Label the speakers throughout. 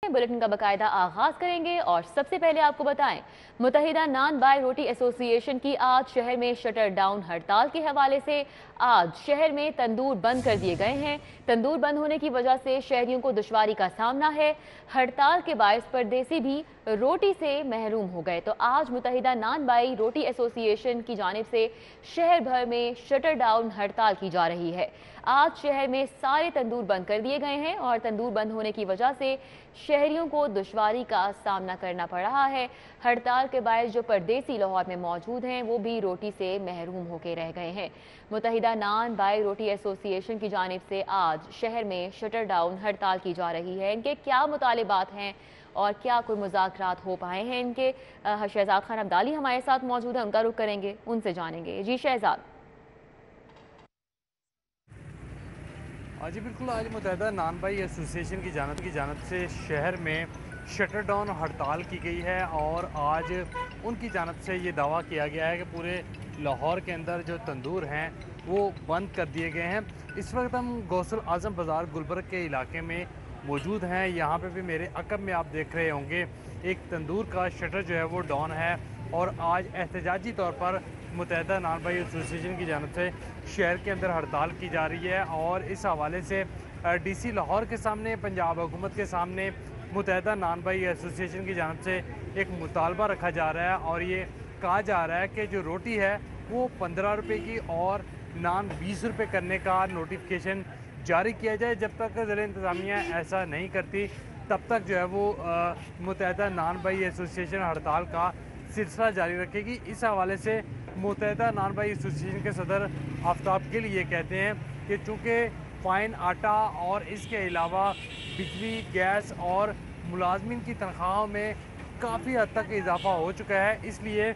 Speaker 1: Bulletin का बाकायदा आगाज करेंगे और सबसे पहले आपको बताएं, मुत्तहिदा नान बाय रोटी एसोसिएशन की आज शहर में शटर डाउन हड़ताल के हवाले से आज शहर में तंदूर बंद कर दिए गए हैं। तंदूर बंद होने की वजह से शहरियों को दुश्वारी का सामना है। हड़ताल के बायस परदेसी भी रोटी से महरूम हो गए। तो आज मुत्तहिदा नान बाई रोटी एसोसिएशन की जानिब से शहर भर में शटर डाउन हड़ताल की जा रही है। आज शहर में सारे तंदूर बंद कर दिए गए हैं और तंदूर बंद होने की वजह से शहरियों को दुश्वारी का सामना करना पड़ रहा है। हड़ताल के बायस जो परदेसी लाहौर में मौजूद हैं वो भी रोटी से महरूम होकर रह गए हैं। मुत्तहिदा नान बाई रोटी एसोसिएशन की जानिब से आज शहर में शटर डाउन हड़ताल की जा रही है। इनके क्या मुतालिबात हैं और क्या कोई मुज़ाकरात हो पाए हैं इनके, शहजाद खान अब्दाली हमारे साथ मौजूद हैं, उनका रुख करेंगे, उनसे जानेंगे। जी शहजाद।
Speaker 2: जी बिल्कुल, आज मुत्तहिदा नान बाई एसोसिएशन की जानब से शहर में शटर डाउन हड़ताल की गई है और आज उनकी जानब से ये दावा किया गया है कि पूरे लाहौर के अंदर जो तंदूर हैं वो बंद कर दिए गए हैं। इस वक्त हम गौसल आज़म बाज़ार गुलबर्ग के इलाके में मौजूद हैं। यहाँ पे भी मेरे अकब में आप देख रहे होंगे एक तंदूर का शटर जो है वो डाउन है और आज एहतजाजी तौर पर मुत्तहिदा नान बाई एसोसिएशन की जानब से शहर के अंदर हड़ताल की जा रही है और इस हवाले से DC लाहौर के सामने, पंजाब हुकूमत के सामने मुत्तहिदा नान बाई एसोसिएशन की जानब से एक मुतालबा रखा जा रहा है और ये कहा जा रहा है कि जो रोटी है वो 15 रुपये की और नान 20 रुपये करने का नोटिफिकेशन जारी किया जाए। जब तक ज़िला इंतज़ामिया ऐसा नहीं करती तब तक जो है वो मुत्तहिदा नान बाई एसोसिएशन हड़ताल का सिलसिला जारी रखेगी। इस हवाले से मुत्तहिदा नान बाई एसोसिएशन के सदर आफ्ताब गिल ये कहते हैं कि चूँकि फ़ाइन आटा और इसके अलावा बिजली, गैस और मुलाजमिन की तनख्वाहों में काफ़ी हद तक इजाफ़ा हो चुका है, इसलिए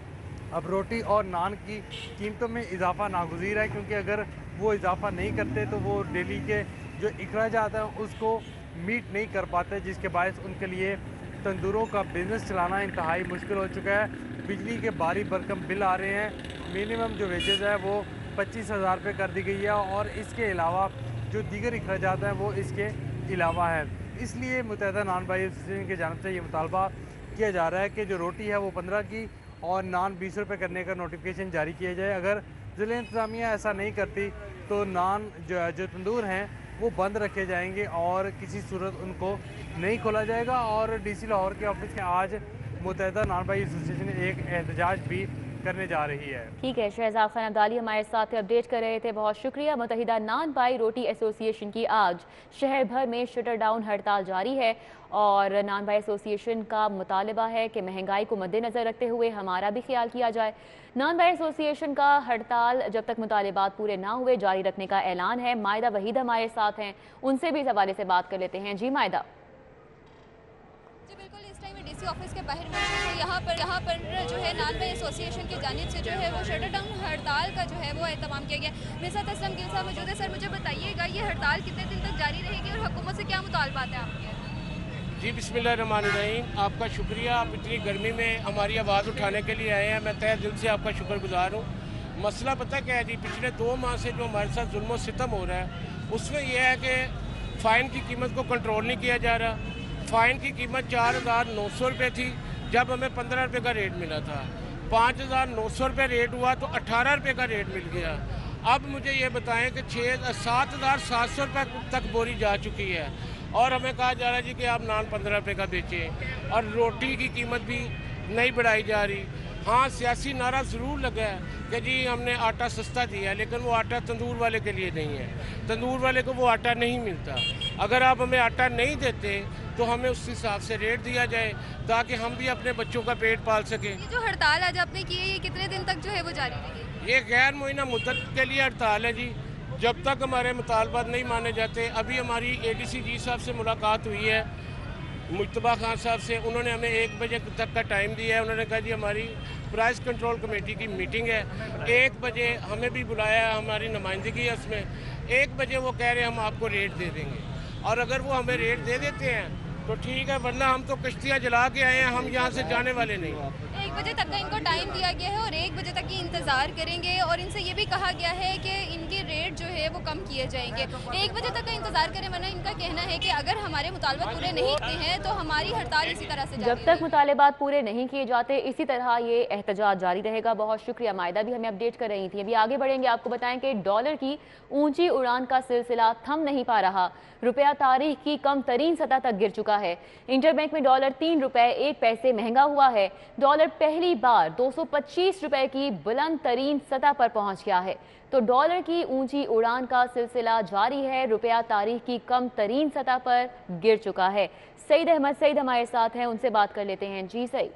Speaker 2: अब रोटी और नान की कीमतों में इजाफ़ा नागुज़ीर है, क्योंकि अगर वो इजाफ़ा नहीं करते तो वो डेली के जो अखराजात हैं उसको मीट नहीं कर पाते, जिसके बायस उनके लिए तंदूरों का बिज़नेस चलाना इंतहाई मुश्किल हो चुका है। बिजली के भारी भरकम बिल आ रहे हैं। मिनिमम जो वेजेस है वो 25,000 रुपये कर दी गई है और इसके अलावा जो दीगर अखराजात हैं वो इसके अलावा है। इसलिए मुत्तहिदा नान बाई एसोसिएशन की जानब से ये मुतालबा किया जा रहा है कि जो रोटी है वो 15 की और नान 20 रुपये करने का नोटिफिकेशन जारी किया जाए। अगर ज़िला इंतज़ामिया ऐसा नहीं करती तो नान जो तंदूर हैं वो बंद रखे जाएंगे और किसी सूरत उनको नहीं खोला जाएगा। और DC लाहौर के ऑफिस में आज मुत्तहिदा नान बाई एसोसिएशन एक एहतजाज भी करने जा रही है।
Speaker 1: ठीक है, शहजाद खान अब्दाली हमारे साथ अपडेट कर रहे थे, बहुत शुक्रिया। मुत्तहिदा नान बाई रोटी एसोसिएशन की आज शहर भर में शटर डाउन हड़ताल जारी है और नान बाई एसोसिएशन का मुतालबा है कि महंगाई को मद्देनज़र रखते हुए हमारा भी ख्याल किया जाए। नान बाई एसोसिएशन का हड़ताल जब तक मुतालबात पूरे ना हुए जारी रखने का ऐलान है। मायदा वहीद हमारे साथ हैं, उनसे भी इस हवाले से बात कर लेते हैं। जी मायदा।
Speaker 3: जी बिल्कुल, इस टाइम में DC ऑफिस के बाहर मौजूद है। यहाँ पर जो है नान बाई एसोसिएशन की जानिब से जो है वो शटर डाउन हड़ताल का जो है वो एहतमाम किया गया। मेरे साथ असलम गिल साहब मौजूद है। सर मुझे बताइएगा ये हड़ताल कितने दिन तक जारी रहेगी और हुकूमत से क्या मुतालबात है आपके?
Speaker 4: जी बिस्मिल्लाहिर्रहमानिर्रहीम, आपका शुक्रिया। आप इतनी गर्मी में हमारी आवाज़ उठाने के लिए आए हैं, मैं तहे दिल से आपका शुक्रगुजार हूँ। मसला पता क्या है जी, पिछले 2 माह से जो हमारे साथ जुल्म सितम हो रहा है उसमें यह है कि फ़ाइन की कीमत को कंट्रोल नहीं किया जा रहा। फ़ाइन की कीमत 4,900 रुपये थी जब हमें 15 रुपये का रेट मिला था। 5,900 रुपये रेट हुआ तो 18 रुपये का रेट मिल गया। अब मुझे ये बताएं कि 7,700 रुपये तक बोरी जा चुकी है और हमें कहा जा रहा है जी कि आप नान 15 रुपये का बेचें और रोटी की कीमत भी नहीं बढ़ाई जा रही। हाँ, सियासी नारा ज़रूर लगा है कि जी हमने आटा सस्ता दिया है, लेकिन वो आटा तंदूर वाले के लिए नहीं है। तंदूर वाले को वो आटा नहीं मिलता। अगर आप हमें आटा नहीं देते तो हमें उस हिसाब से रेट दिया जाए ताकि हम भी अपने बच्चों का पेट पाल सकें।
Speaker 3: ये जो हड़ताल आज आपने की है ये कितने दिन तक जो है वो जारी रहेगी?
Speaker 4: ये गैर मुइना मुद्दत के लिए हड़ताल है जी, जब तक हमारे मुतालबात नहीं माने जाते। अभी हमारी ADC जी साहब से मुलाकात हुई है, मुश्तबा खान साहब से। उन्होंने हमें 1 बजे तक का टाइम दिया है। उन्होंने कहा जी हमारी प्राइस कंट्रोल कमेटी की मीटिंग है, 1 बजे हमें भी बुलाया है, हमारी नुमाइंदगी है उसमें। 1 बजे वो कह रहे हैं हम आपको रेट दे देंगे और अगर वो हमें रेट दे देते हैं तो ठीक है, वरना हम तो कश्तियाँ जला के आए हैं, हम यहाँ से जाने वाले नहीं।
Speaker 3: एक 1 बजे तक का इनको टाइम दिया गया है और 1 बजे तक ये इंतज़ार करेंगे और इनसे ये भी कहा गया है कि इनके रेट जो है वो कम किए जाएंगे। 1 बजे तक का इंतज़ार करें, वरना इनका कहना है कि अगर हमारे मुतालबात पूरे नहीं होते हैं तो हमारी हड़ताल इसी तरह से
Speaker 1: जब तक मुतालबात पूरे नहीं किए जाते इसी तरह ये एहतजाज जारी रहेगा। बहुत शुक्रिया, मायदा भी हमें अपडेट कर रही थी। अभी आगे बढ़ेंगे, आपको बताएं कि डॉलर की ऊंची उड़ान का सिलसिला थम नहीं पा रहा। रुपया तारीख की कम तरीन सतह तक गिर चुका है। इंटरबैंक में डॉलर 3 रुपए 1 पैसे महंगा हुआ है। डॉलर पहली बार 225 रुपए की बुलंद तरीन सतह पर पहुंच गया है। तो डॉलर की ऊंची उड़ान का सिलसिला जारी है। रुपया तारीख की कम तरीन सतह पर गिर चुका है। सईद अहमद सईद हमारे साथ हैं, उनसे बात कर लेते हैं। जी सईद।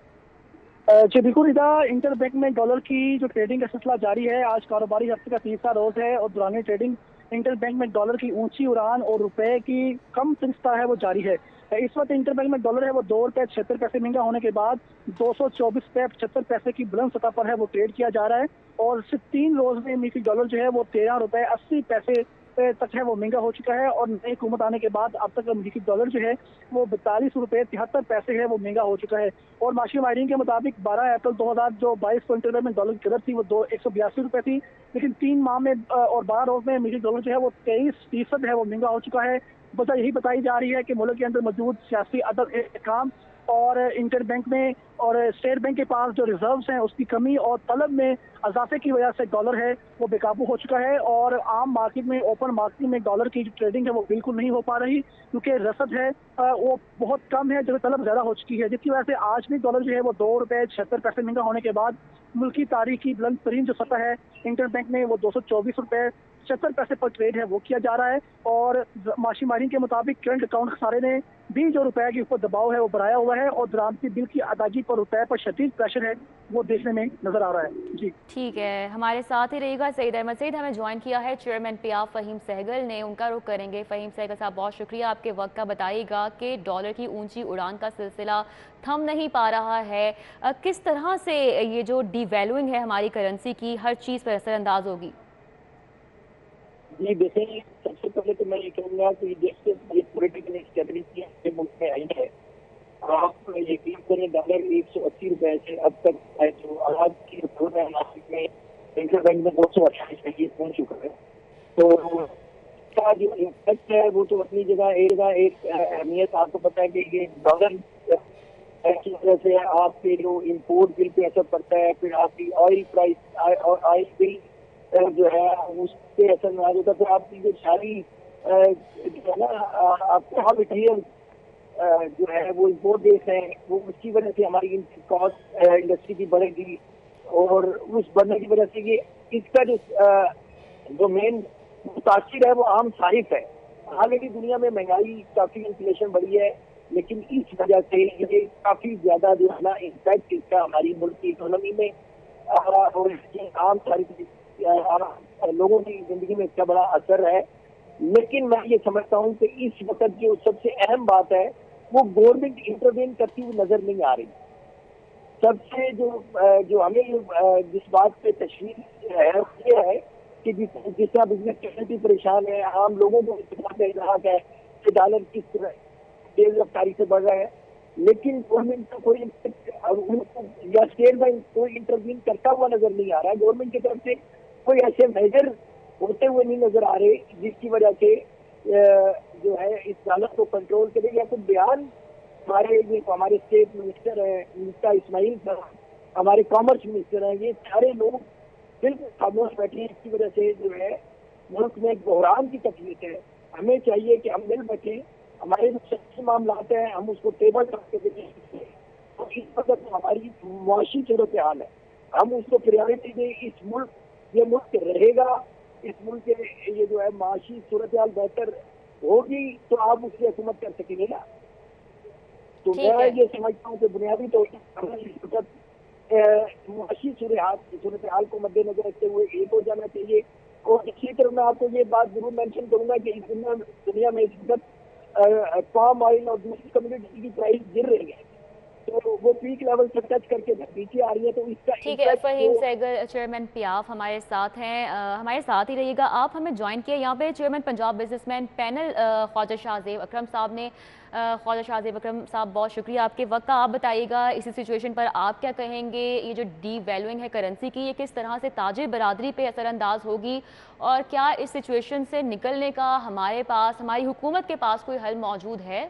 Speaker 5: जी बिल्कुल इदा, इंटरबैंक में डॉलर की जो ट्रेडिंग का सिलसिला जारी है। आज कारोबारी हफ्ते का तीसरा रोज है और दौरान ट्रेडिंग इंटरबैंक में डॉलर की ऊंची उड़ान और रुपए की कम सतह है वो जारी है। इस वक्त इंटरबैंक में डॉलर है वो 2 रुपए 76 पैसे महंगा होने के बाद 224 रुपए 75 पैसे की बुलंद सतह पर है वो ट्रेड किया जा रहा है। और सिर्फ 3 रोज में अमेरिकी डॉलर जो है वो 13 रुपए 80 पैसे तक है वो महंगा हो चुका है। और नई हुकूमत आने के बाद अब तक अमेरिकी डॉलर जो है वो 42 रुपए 73 पैसे है वो महंगा हो चुका है। और माशी माहिरीन के मुताबिक 12 अप्रैल 2022 को इंटरबैंक में डॉलर की कदर थी वो 182 रुपए थी, लेकिन 3 माह में और 12 रोज में अमेरिकी डॉलर जो है वो 23% है वो महंगा हो चुका है। वजह यही बताई जा रही है कि मुल्क के अंदर मौजूद सियासी अदब काम और इंटरबैंक में और स्टेट बैंक के पास जो रिजर्व्स हैं उसकी कमी और तलब में इजाफे की वजह से डॉलर है वो बेकाबू हो चुका है। और आम मार्केट में, ओपन मार्केट में डॉलर की जो ट्रेडिंग है वो बिल्कुल नहीं हो पा रही, क्योंकि रसद है वो बहुत कम है, जो तलब ज्यादा हो चुकी है, जिसकी वजह से आज भी डॉलर जो है वो 2 रुपए 76 पैसे महंगा होने के बाद मुल्क की तारीख की बुलंद तरीन जो सतह है इंटरबैंक में वो 224 रुपए 76 पैसे पर ट्रेड है वो किया जा रहा है। और माशी माहिरीन के मुताबिक करंट अकाउंट खसारे ने भी जो रुपए के ऊपर दबाव है वो बढ़ाया हुआ है और दरामदी बिल की अदायगी पर रुपए पर शदीद प्रेशर है वो देखने में नजर आ रहा है। जी
Speaker 1: ठीक है, हमारे साथ ही रहेगा सईद अहमद सईद। हमें ज्वाइन किया है चेयरमैन पियाफ फ़हीम सहगल ने, उनका रुख करेंगे। फ़हीम सहगल साहब, बहुत शुक्रिया आपके वक्त का। बताइएगा कि डॉलर की ऊंची उड़ान का सिलसिला थम नहीं पा रहा है, किस तरह से ये जो डिवैल्यूइंग है हमारी करेंसी की हर चीज़ पर असरअंदाज होगी?
Speaker 6: जी देखें, सबसे पहले तो मैं ये कहूँगा कि जैसे ये पॉलिटिकल स्टेबिलिटी मुल्क में आई है, आप यकीन करें डॉलर 180 रुपए से अब तक जो आज की रिपोर्ट है मार्केट में इंटरबैंक में 228 पैसे पहुंच चुका है। तो इसका जो इम्पैक्ट है वो तो अपनी जगह एक अहमियत आपको पता है कि ये डॉलर की वजह से आपके जो इम्पोर्ट बिल पे असर पड़ता है, फिर आपकी ऑयल प्राइस और ऑयल बिल जो है उस पे असर नाराज होता है। तो आपकी जो सारी जो है ना आपको रॉ मटेरियल जो है वो इम्पोर्ट बेस है, वो उसकी वजह से हमारी इनपुट कॉस्ट इंडस्ट्री की बढ़ेगी और उस बढ़ने की वजह से ये इसका जो मेन मुतासिर है वो आम सारिफ है। हालांकि दुनिया में महंगाई काफी इन्फ्लेशन बढ़ी है, लेकिन इस वजह से ये काफी ज्यादा जो है ना इम्पैक्ट इसका हमारी मुल्क की इकोनॉमी में और आम सारिफ लोगों की जिंदगी में इसका बड़ा असर है। लेकिन मैं ये समझता हूँ कि इस वक्त जो सबसे अहम बात है वो गवर्नमेंट इंटरवेन करती हुई नजर नहीं आ रही। सबसे जो हमें जिस बात पे तशवीश है ये है कि जिस तरह बिजनेस कम्युनिटी परेशान है, आम लोगों को इल्हाक है कि डॉलर किस तरह तेज रफ्तारी से बढ़ रहा है, लेकिन गवर्नमेंट का कोई या स्टेट बैंक कोई इंटरवीन करता हुआ नजर नहीं आ रहा है। गवर्नमेंट की तरफ से कोई ऐसे मेजर होते हुए नहीं नजर आ रहे जिसकी वजह से जो है इस हालत को कंट्रोल करे। या तो बयान हमारे स्टेट मिनिस्टर है मिस्टर इस्माइल साहब, हमारे कॉमर्स मिनिस्टर हैं, ये सारे लोग बिल्कुल खामोश बैठे हैं। इसकी वजह से जो है मुल्क में एक बहरान की तकलीफ है। हमें चाहिए कि हम मिल बैठे, हमारे जो सच्ची मामला हैं हम उसको टेबल रख के देखें। तो इस वक्त हमारी मुआशी सूरत हाल है, हम उसको प्रायोरिटी दें। इस मुल्क ये मुल्क रहेगा, इस मुल्क के ये जो है माशी सूरत हाल बेहतर होगी तो आप उसकी हुकूमत कर सकेंगे ना। तो मैं ये समझता हूँ कि बुनियादी तौर पर मुआशी सूरत हाल को मद्देनजर रखते हुए एक हो जाना चाहिए। और इसी तरह मैं आपको ये बात जरूर मेंशन करूंगा कि इस दुनिया में इस वक्त पाम ऑयल और दूसरी कम्युनिटी की प्राइस गिर रही है, तो वो पीक लेवल तक टच करके नीचे आ रही है, तो इसका
Speaker 1: ठीक है। फहीम सहगल चेयरमैन पियाफ हमारे साथ हैं, हमारे साथ ही रहिएगा। आप हमें ज्वाइन किए यहाँ पे chairman Punjab businessman panel Khawaja Shahzeb Akram साहब ने। ख्वाजा शाहजेब अकरम साहब, बहुत शुक्रिया आपके वक्त का। आप बताइएगा इसी सिचुएशन पर आप क्या कहेंगे, ये जो डी वैल्यूइंग है करेंसी की, ये किस तरह से ताजिर बरादरी पे असरअंदाज होगी, और क्या इस सिचुएशन से निकलने का हमारे पास, हमारी हुकूमत के पास कोई हल मौजूद है?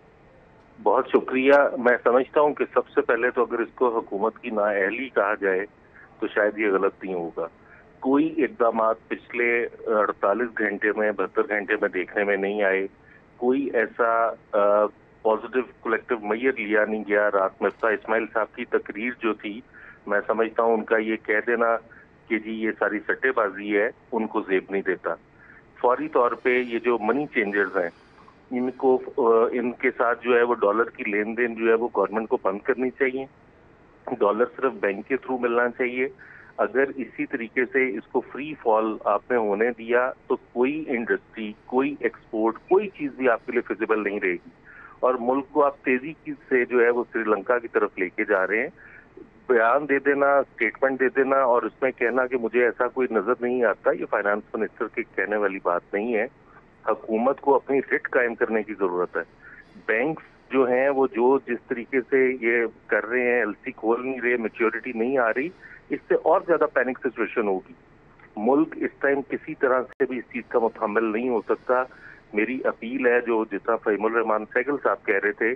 Speaker 7: बहुत शुक्रिया। मैं समझता हूँ कि सबसे पहले तो अगर इसको हुकूमत की नाअहली कहा जाए तो शायद ये गलत नहीं होगा। कोई इक़दाम पिछले 48 घंटे में 72 घंटे में देखने में नहीं आए। कोई ऐसा पॉजिटिव कलेक्टिव मैयर लिया नहीं गया। रात मिफ्ता इस्माइल साहब की तकरीर जो थी, मैं समझता हूँ उनका ये कह देना कि जी ये सारी सट्टेबाजी है, उनको जेब नहीं देता। फौरी तौर पे ये जो मनी चेंजर्स हैं, इनको इनके साथ जो है वो डॉलर की लेन देन जो है वो गवर्नमेंट को बंद करनी चाहिए। डॉलर सिर्फ बैंक के थ्रू मिलना चाहिए। अगर इसी तरीके से इसको फ्री फॉल आपने होने दिया तो कोई इंडस्ट्री, कोई एक्सपोर्ट, कोई चीज भी आपके लिए फिजिबल नहीं रहेगी, और मुल्क को आप तेजी से जो है वो श्रीलंका की तरफ लेके जा रहे हैं। बयान दे देना, स्टेटमेंट दे देना और उसमें कहना कि मुझे ऐसा कोई नजर नहीं आता, ये फाइनेंस मिनिस्टर के कहने वाली बात नहीं है। हुकूमत को अपनी रिट कायम करने की जरूरत है। बैंक्स जो हैं वो जो जिस तरीके से ये कर रहे हैं, एलसी खोल नहीं रहे, मैच्योरिटी नहीं आ रही, इससे और ज्यादा पैनिक सिचुएशन होगी। मुल्क इस टाइम किसी तरह से भी इस चीज का मुतहम्मिल नहीं हो सकता। मेरी अपील है, जो जितना फहीमुर रहमान सहगल साहब कह रहे थे,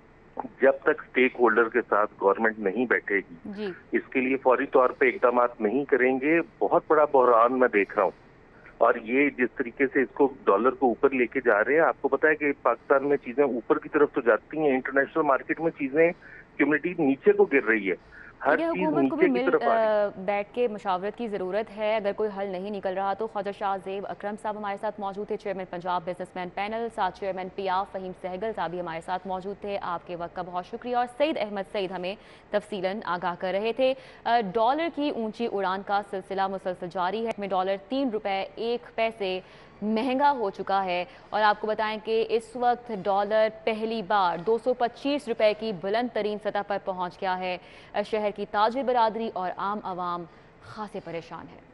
Speaker 7: जब तक स्टेक होल्डर के साथ गवर्नमेंट नहीं बैठेगी, इसके लिए फौरी तौर पे इकदाम नहीं करेंगे, बहुत बड़ा बहरान मैं देख रहा हूँ। और ये जिस तरीके से इसको डॉलर को ऊपर लेके जा रहे हैं, आपको पता है कि पाकिस्तान में चीजें ऊपर की तरफ तो जाती हैं, इंटरनेशनल मार्केट में चीजें कम्युनिटी नीचे को गिर रही है। हर चीज
Speaker 1: हुकूमत को भी बैठ के मशावरत की ज़रूरत है। अगर कोई हल नहीं निकल रहा तो ख्वाजा शाहजेब अकरम साहब हमारे साथ मौजूद थे, चेयरमैन पंजाब बिजनेसमैन पैनल, साथ चेयरमैन पियाफ फहीम सहगल साहब भी हमारे साथ मौजूद थे। आपके वक्त का बहुत शुक्रिया। और सईद अहमद सईद हमें तफसीलन आगाह कर रहे थे। डॉलर की ऊंची उड़ान का सिलसिला मुसलसल जारी है। में डॉलर 3 रुपये 1 पैसे महंगा हो चुका है, और आपको बताएं कि इस वक्त डॉलर पहली बार 225 रुपए की बुलंद तरीन सतह पर पहुंच गया है। शहर की ताजिर बरादरी और आम आवाम खासे परेशान है।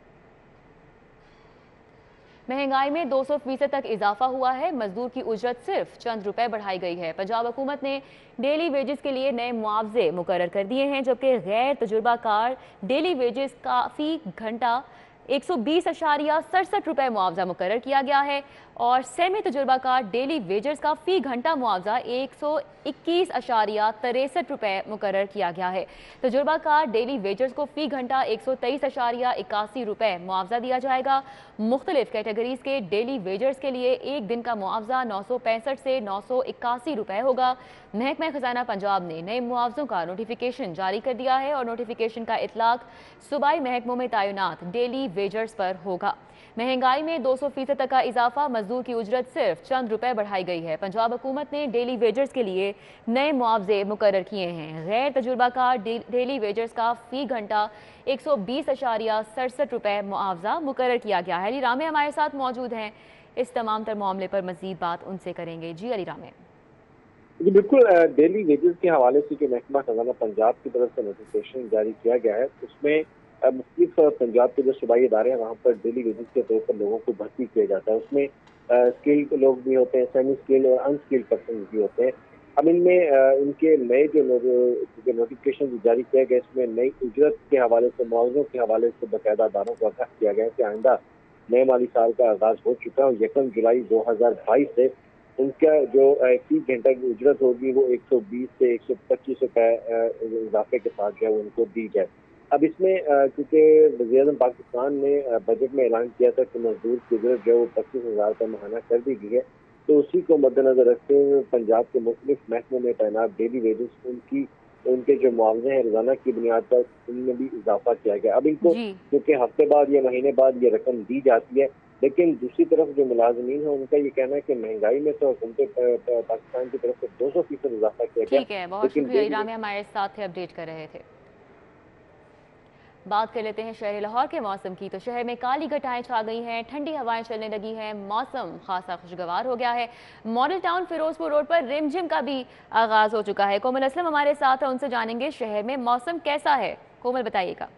Speaker 1: महंगाई में 200% तक इजाफा हुआ है। मजदूर की उजरत सिर्फ चंद रुपए बढ़ाई गई है। पंजाब हुकूमत ने डेली वेजेस के लिए नए मुआवजे मुकर्रर कर दिए हैं, जबकि गैर तजुर्बाकार डेली वेजेस का फी घंटा 120.67 रुपए मुआवजा मुकर्रर किया गया है, और सेमी तजुर्बाकार डेली वेजर्स का फी घंटा मुआवजा 121.63 रुपए मुकर्रर किया गया है। तजुर्बाकार डेली वेजर्स को फी घंटा 123.81 रुपए मुआवजा दिया जाएगा। मुख्तलिफ कैटेगरीज के डेली वेजर्स के लिए एक दिन का मुआवजा 965 से 981 रुपए होगा। महकमा खजाना पंजाब ने नए मुआवजों का नोटिफिकेशन जारी कर दिया है, और नोटिफिकेशन का इतलाक सूबाई महकमों में तैनात डेली वेजर्स पर होगा। महंगाई में 200% तक का इजाफा, मजदूर की उजरत सिर्फ चंद रुपए बढ़ाई गई है। पंजाब हुकूमत ने डेली वेजर्स के लिए नए मुआवजे मुकर्रर किए हैं। गैर तजुर्बाकार डेली वेजर्स का फी घंटा 120.67 रुपए मुआवजा मुकर्रर किया गया है। अली रामे हमारे साथ मौजूद हैं, इस तमाम तर मामले पर मजीद बात उनसे करेंगे। जी अली रामे।
Speaker 6: जी बिल्कुल, डेली वेजेस के हवाले से जो महकमा खजाना पंजाब की तरफ से नोटिफिकेशन जारी किया गया है, उसमें मुख्तलिफ पंजाब के जो सूबाई इदारे हैं वहाँ पर डेली वेजेस के तौर पर लोगों को भर्ती किया जाता है। उसमें स्किल्ड लोग भी होते हैं, सेमी स्किल्ड और अनस्किल्ड पर्सन भी होते हैं। अब इनमें इनके नए जो नोटिफिकेशन जारी किया गया, इसमें नई उजरत के हवाले से, मुआवजों के हवाले से बाकायदा अदारों को आगाह किया गया कि आइंदा नए माली साल का आगाज हो चुका है और 1 जुलाई 2022 से उनका जो फी घंटा की उजरत होगी वो 120 से 125 रुपए इजाफे के साथ जो है उनको दी जाए। अब इसमें क्योंकि वज़ीर-ए-आज़म पाकिस्तान ने बजट में ऐलान किया था कि मजदूर की उजरत जो 25,000 रुपये माहाना कर दी गई है, तो उसी को मद्देनजर रखते हुए पंजाब के मुख्तलिफ महकमों में तैनात डेली वेजेस उनके जो मुआवजे हैं रोजाना की बुनियाद पर, उनमें भी इजाफा किया गया। अब इनको क्योंकि हफ्ते बाद या महीने बाद ये रकम दी जाती है, लेकिन दूसरी तरफ जो मुलाजमीन है उनका ये कहना है कि महंगाई में तो हुकूमत पाकिस्तान की तरफ से 200% इजाफा किया गया।
Speaker 1: ठीक है, बहुत शुक्रिया। रामे हमारे साथ अपडेट कर रहे थे। बात कर लेते हैं शहर लाहौर के मौसम की। तो शहर में काली घटाएं छा गई हैं, ठंडी हवाएं चलने लगी हैं, मौसम खासा खुशगवार हो गया है। मॉडल टाउन फिरोजपुर रोड पर रिमझिम का भी आगाज हो चुका है। कोमल असलम हमारे साथ है, उनसे जानेंगे शहर में मौसम कैसा है। कोमल बताइएगा।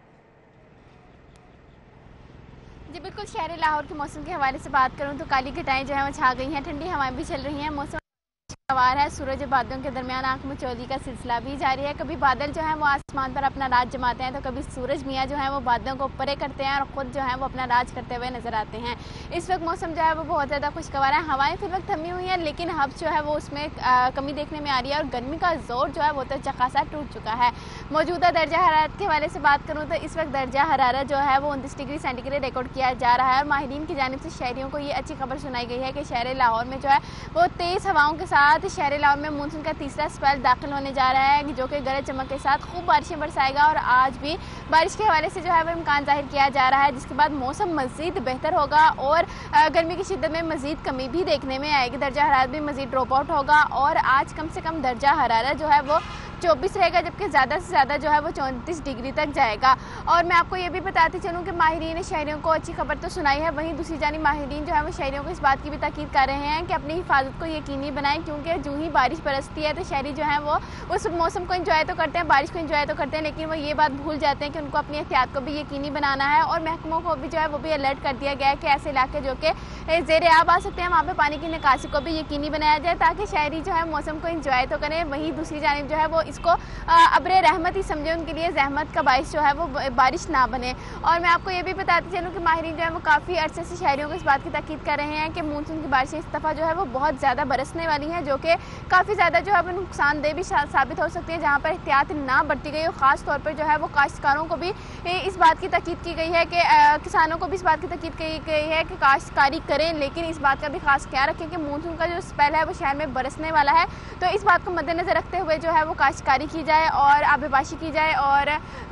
Speaker 8: जी बिल्कुल, शहर लाहौर के मौसम के हवाले से बात करूं तो काली घटाएं जो है वो छा गई हैं, ठंडी हवाएं भी चल रही हैं, मौसम सवार है। सूरज बादलों के दरमियान आंख मचौली का सिलसिला भी जारी है। कभी बादल जो है वो आसमान पर अपना राज जमाते हैं तो कभी सूरज मियाँ जो है वो बादलों को परे करते हैं और ख़ुद जो है वो अपना राज करते हुए नजर आते हैं। इस वक्त मौसम जो है वो बहुत ज़्यादा खुशगवार है। हवाएं फिर वक्त थमी हुई हैं, लेकिन अब जो है वो उसमें कमी देखने में आ रही है और गर्मी का जोर जो है वो तो खासा टूट चुका है। मौजूदा दर्जा हरारत के हवाले से बात करूँ तो इस वक्त दर्जा हरारत जो है वो 29 डिग्री सेंटीग्रेड रिकॉर्ड किया जा रहा है। और माहिरीन की जानिब से शहरियों को ये अच्छी खबर सुनाई गई है कि शहर लाहौर में जो है वो तेज़ हवाओं के साथ शहर लाहौर में मानसून का तीसरा स्पेल दाखिल होने जा रहा है, जो कि गरज चमक के साथ खूब बारिशें बरसाएगा। और आज भी बारिश के हवाले से जो है वो इम्कान जाहिर किया जा रहा है, जिसके बाद मौसम मज़ीद बेहतर होगा और गर्मी की शिद्दत में मज़ीद कमी भी देखने में आएगी। दर्जा हरारत भी मज़ीद ड्रॉप आउट होगा और आज कम से कम दर्जा हरारत जो है वो 24 रहेगा, जबकि ज़्यादा से ज़्यादा जो है वो 34 डिग्री तक जाएगा। और मैं आपको ये भी बताती चलूँ कि माहिरीन ने शहरियों को अच्छी खबर तो सुनाई है, वहीं दूसरी जानिब माहिरीन जो है वो शहरियों को इस बात की भी ताकीद कर रहे हैं कि अपनी हिफाजत को यकीनी बनाएं, क्योंकि जो ही बारिश बरसती है तो शहरी जो है वो उस मौसम को एंजॉय तो करते हैं, बारिश को एंजॉय तो करते हैं, लेकिन वो ये बात भूल जाते हैं कि उनको अपनी एहतियात को भी यकीनी बनाना है। और महकमों को भी जो है वो भी अलर्ट कर दिया गया है कि ऐसे इलाके जो कि ज़ेर आब आ सकते हैं वहाँ पर पानी की निकासी को भी यकीनी बनाया जाए, ताकि शहरी जो है मौसम को एंजॉय तो करें, वहीं दूसरी जानिब जो है वो इसको अब्रे रहमत ही समझे, उनके लिए जहमत का बाइस जो है वो बारिश ना बने। और मैं आपको ये भी बताती चलूँ कि माहिरीन जो है वो काफ़ी अरसे से शहरियों को इस बात की ताकीद कर रहे हैं कि मानसून की बारिशें इस दफ़ा जो है वो बहुत ज़्यादा बरसने वाली हैं, जो कि काफ़ी ज़्यादा जो है वो नुकसानदेह भी साबित हो सकती है, जहाँ पर एहतियात ना बरती गई हो। ख़ास तौर पर जो है वो काश्तकारों को भी इस बात की ताकीद की गई है कि किसानों को भी इस बात की ताकीद की गई है कि काश्तकारी करें, लेकिन इस बात का भी खास ख्याल रखें कि मानसून का जो स्पेल है वो शहर में बरसने वाला है, तो इस बात को मद्देनज़र रखते हुए जो है वो काश्तकारी की जाए और आबेबाशी की जाए। और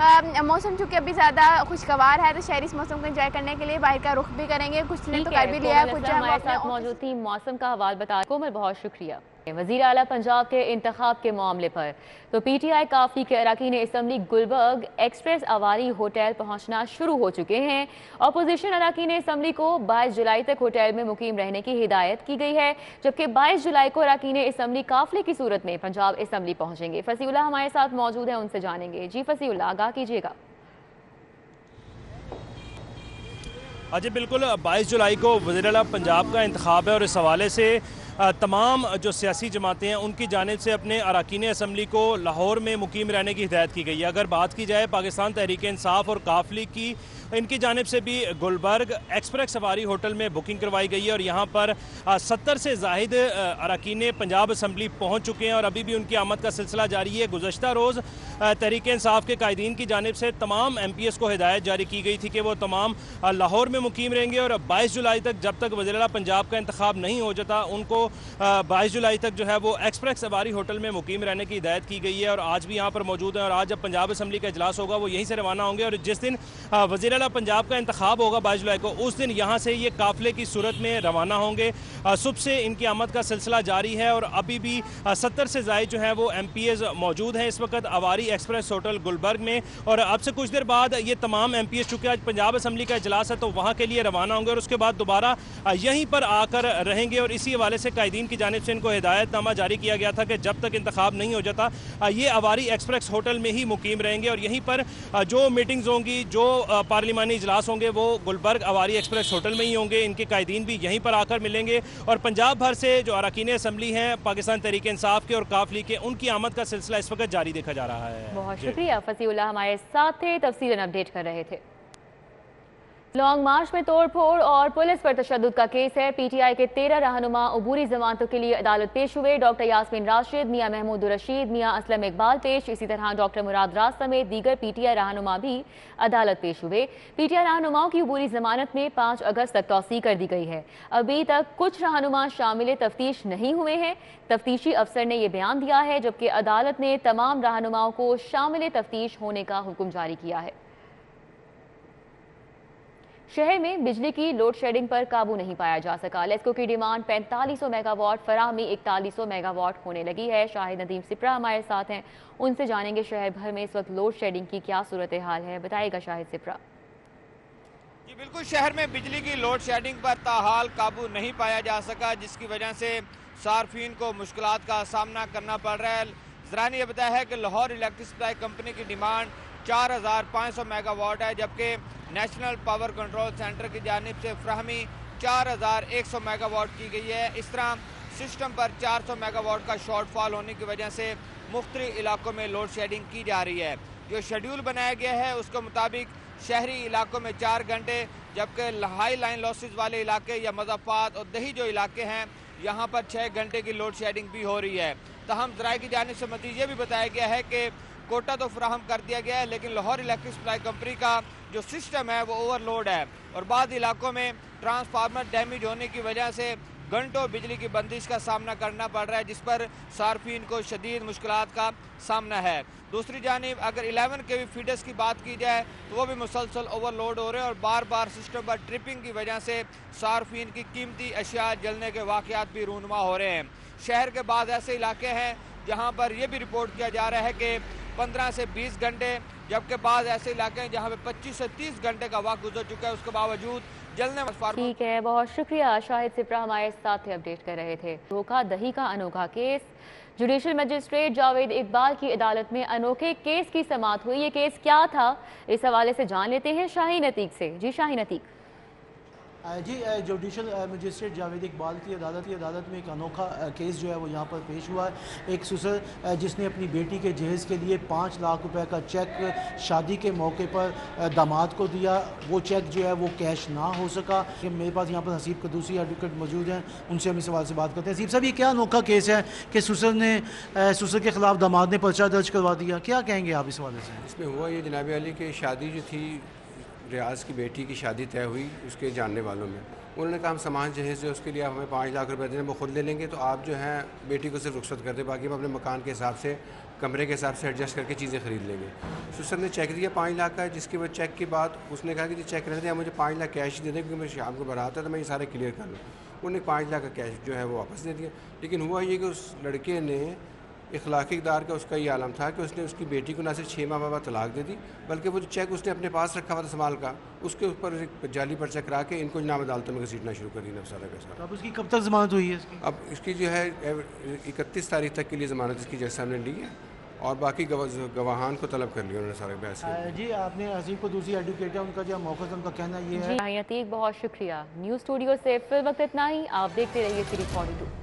Speaker 8: मौसम चूँकि अभी ज़्यादा खुशगवार है तो शहरी इस मौसम को एंजॉय करने के लिए बाहर का रुख भी करेंगे। कुछ ने तो कर भी लिया है, कुछ जो है वो अपने
Speaker 1: मौजूद थी। मौसम का हवाल बता कोमल, बहुत शुक्रिया। वज़ीर आला पंजाब के इंतखाब के मामले पर तो PTI काफी के अरकान assembly Gulberg express Avari hotel पहुंचना शुरू हो चुके हैं। अपोजिशन अरकान असम्बली को 22 जुलाई तक होटल में मुकीम रहने की हिदायत की गई है, जबकि 22 जुलाई को अरकान असम्बली काफिले की सूरत में पंजाब असम्बली पहुंचेंगे। फसीउल्लाह हमारे साथ मौजूद है, उनसे जानेंगे। जी फसीउल्लाह, आगाह कीजिएगा।
Speaker 9: जी बिल्कुल, 22 जुलाई को वज़ीर आला पंजाब का इंतखाब है और इस हवाले से तमाम जो सियासी जमातें हैं उनकी जानिब से अपने अरकान असम्बली को लाहौर में मुकीम रहने की हिदायत की गई है। अगर बात की जाए पाकिस्तान तहरीक इंसाफ और काफिले की, इनकी जानिब से भी गुलबर्ग एक्सप्रेस सवारी होटल में बुकिंग करवाई गई है और यहाँ पर 70 से ज़ाहिद अरकान पंजाब असम्बली पहुँच चुके हैं और अभी भी उनकी आमद का सिलसिला जारी है। गुज़श्ता रोज़ तहरीक इंसाफ के कायदीन की जानिब से तमाम MPs को हिदायत जारी की गई थी कि वो तमाम लाहौर में मुकीम रहेंगे और 22 जुलाई तक, जब तक वज़ीर आला पंजाब का इंतखाब नहीं हो जाता, उनको 22 जुलाई तक जो है वो एक्सप्रेस सवारी होटल में मुकीम रहने की हिदायत की गई है। और आज भी यहाँ पर मौजूद हैं और आज जब पंजाब असम्बली का इजलास होगा वो यहीं से रवाना होंगे और जिस दिन वज़ीर आला पंजाब का इंतखाब होगा 22 जुलाई को, उस दिन यहाँ से ये काफिले की सूरत में रवाना होंगे। सुबह से इनकी आमद का सिलसिला जारी है और अभी भी 70 से ज़ायद जो है वो MPs मौजूद हैं इस वक्त आवारी एक्सप्रेस होटल गुलबर्ग में। और अब से कुछ देर बाद ये तमाम MPs, चूँकि आज पंजाब असम्बली का इजलास है, तो वहाँ के लिए रवाना होंगे और उसके बाद दोबारा यहीं पर आकर रहेंगे। और इसी हवाले से कायदीन की जानिब से इनको हिदायतनामा जारी किया गया था कि जब तक इंतखाब नहीं हो जाता ये आवारी एक्सप्रेस होटल में ही मुकीम रहेंगे और यहीं पर जो मीटिंग्स होंगी, जो पार्लिमानी इजलास होंगे, वो गुलबर्ग आवारी एक्सप्रेस होटल में ही होंगे। इनके कायदीन भी यहीं पर आकर मिलेंगे और पंजाब भर से जो अरकान असम्बली हैं पाकिस्तान तहरीक इंसाफ के और काफिले के, उनकी आमद का सिलसिला इस वक्त जारी देखा जा रहा है।
Speaker 1: बहुत शुक्रिया फसीउल्लाह, हमारे साथ थे, तफसीलन अपडेट कर रहे थे। लॉन्ग मार्च में तोड़फोड़ और पुलिस पर तशद्दुद का केस है। PTI के 13 रहनुमा अबूरी जमानतों के लिए अदालत पेश हुए। डॉक्टर यास्मीन राशिद, मियां महमूद रशीद, मियां असलम इकबाल पेश, इसी तरह डॉक्टर मुराद राज समेत दीगर PTI रहनुमा भी अदालत पेश हुए। PTI रहनुमाओं की अबूरी जमानत में 5 अगस्त तक तौसीक कर दी गई है। अभी तक कुछ रहनुमा शामिल तफ्तीश नहीं हुए हैं। तफ्तीशी अफसर ने यह बयान दिया है, जबकि अदालत ने तमाम रहनुमाओं को शामिल तफ्तीश होने का हुक्म जारी किया है। शहर में बिजली की लोड शेडिंग पर काबू नहीं पाया जा सका। लेस्को की डिमांड 4500 मेगावाट, फराहमी 4100 मेगावाट होने लगी है। शाहिद नदीम सिप्रा हमारे साथ हैं, उनसे जानेंगे शहर भर में इस वक्त लोड शेडिंग की क्या सूरत हाल है। बताइएगा शाहिद सिप्रा।
Speaker 10: जी बिल्कुल, शहर में बिजली की लोड शेडिंग पर ताहाल काबू नहीं पाया जा सका, जिसकी वजह से सार्फिन को मुश्किलात का सामना करना पड़ रहा है। ज़रा ने यह बताया है कि लाहौर इलेक्ट्रिक सप्लाई कंपनी की डिमांड 4500 मेगावाट है, जबकि नेशनल पावर कंट्रोल सेंटर की जानिब से फराहमी 4100 मेगावाट की गई है। इस तरह सिस्टम पर 400 मेगावाट का शॉर्टफॉल होने की वजह से मुख्तलिफ इलाकों में लोड शेडिंग की जा रही है। जो शेड्यूल बनाया गया है उसके मुताबिक शहरी इलाकों में 4 घंटे, जबकि हाई लाइन लॉसेज वाले इलाके या मज़ाफ़ात और दही जो इलाके हैं यहाँ पर 6 घंटे की लोड शेडिंग भी हो रही है। तहम ज़राए की जानिब से मज़ीद ये भी बताया गया है कि कोटा तो फराहम कर दिया गया है, लेकिन लाहौर इलेक्ट्रिक सप्लाई कंपनी का जो सिस्टम है वो ओवरलोड है और बाद इलाकों में ट्रांसफार्मर डैमेज होने की वजह से घंटों बिजली की बंदिश का सामना करना पड़ रहा है, जिस पर सार्फिन को शदीद मुश्किलात का सामना है। दूसरी जानिब अगर 11 kV फीडर्स की बात की जाए तो वो भी मुसलसल ओवरलोड हो रहे हैं और बार बार सिस्टम पर ट्रिपिंग की वजह से सार्फिन की कीमती अशिया जलने के वाक़यात भी रूनुमा हो रहे हैं। शहर के बाद ऐसे इलाके हैं जहाँ पर यह भी रिपोर्ट किया जा रहा है कि 15 से 20 घंटे, जबकि बाद ऐसे इलाके हैं जहाँ पे 25 से 30 घंटे का वक्त गुजर चुका है, उसके बावजूद जलने में।
Speaker 1: ठीक है, बहुत शुक्रिया शाहिद सिप्रा हमारे साथ अपडेट कर रहे थे। धोखा दही का अनोखा case, judicial magistrate Javed Iqbal की अदालत में अनोखे केस की समाअत हुई। ये केस क्या था, इस हवाले से जान लेते हैं शाहीन अतीक से। जी शाहीन अतीक।
Speaker 11: जी जुडिशल मजिस्ट्रेट जावेद इकबाल की अदालत में एक अनोखा केस जो है वो यहाँ पर पेश हुआ है। एक ससुर जिसने अपनी बेटी के जहेज़ के लिए 5 लाख रुपए का चेक शादी के मौके पर दामाद को दिया, वो चेक जो है वो कैश ना हो सका। मेरे पास यहाँ पर हसीब कदूसी एडवोकेट मौजूद हैं, उनसे हम इस सवाल से बात करते हैं। हसीब साहब, ये क्या अनोखा केस है कि ससुर के ख़िलाफ़ दामाद ने पर्चा दर्ज करवा दिया, क्या कहेंगे आप इस हवाले से?
Speaker 12: इसमें हुआ ये जनाब अली की शादी जो थी, रियाज की बेटी की शादी तय हुई उसके जानने वालों में। उन्होंने कहा हम सामान जहेज़ जो उसके लिए आप हमें 5 लाख रुपए दें, वो खुद ले लेंगे, तो आप जो है बेटी को सिर्फ रुख्सत कर दें, बाकी हम अपने मकान के हिसाब से, कमरे के हिसाब से एडजस्ट करके चीज़ें ख़रीद लेंगे। ससुर ने चेक दिया 5 लाख का, जिसके बाद चेक के बाद उसने कहा कि चेक रहने दें, मुझे 5 लाख कैश दे दें क्योंकि मैं शाम को बारात है तो मैं ये सारे क्लियर कर लूँ। उन्होंने 5 लाख का कैश जो है वो वापस दे दिया। लेकिन हुआ ये कि उस लड़के ने इखलाकी इक़दार का उसका ये आलम था कि उसने उसकी बेटी को ना सिर्फ 6 माह बाद तलाक दे दी, बल्कि वो जो चेक उसने अपने पास रखा हुआ था संभाल का, उसके ऊपर एक जाली पर्चा करा के इनको जनाब अदालतों में घसीटना शुरू कर दी सारा का सारा।
Speaker 11: अब उसकी कब तक ज़मानत हुई है इसकी?
Speaker 12: अब इसकी जो है 31 तारीख तक के लिए ज़मानत इसकी जज साहब ने ली है और बाकी गवाहान को तलब कर लिया उन्होंने सारे बहस।
Speaker 11: जी आपने हसीब को दूसरी एडवोकेट है, उनका जो मौक़िफ़ उनका कहना ये है।
Speaker 1: जी बहुत शुक्रिया। न्यूज़ स्टूडियो से फिर वक्त इतना ही। आप देखते रहिए सीरीज 42।